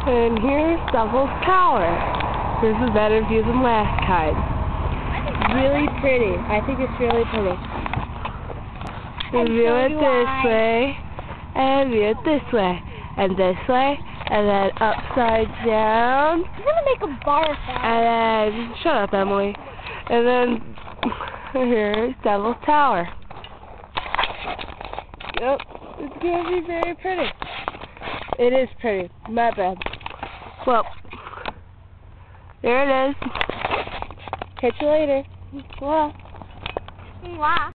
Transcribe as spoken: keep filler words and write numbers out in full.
And here's Devil's Tower. This is better view than last time. Really pretty. I think it's really pretty. And view it this way, and view it this way, and this way, and then upside down. I'm gonna make a bar sound. And then, shut up, Emily. And then, here's Devil's Tower. Yep, it's gonna be very pretty. It is pretty. My bad. Well, there it is. Catch you later. Wow. Wow.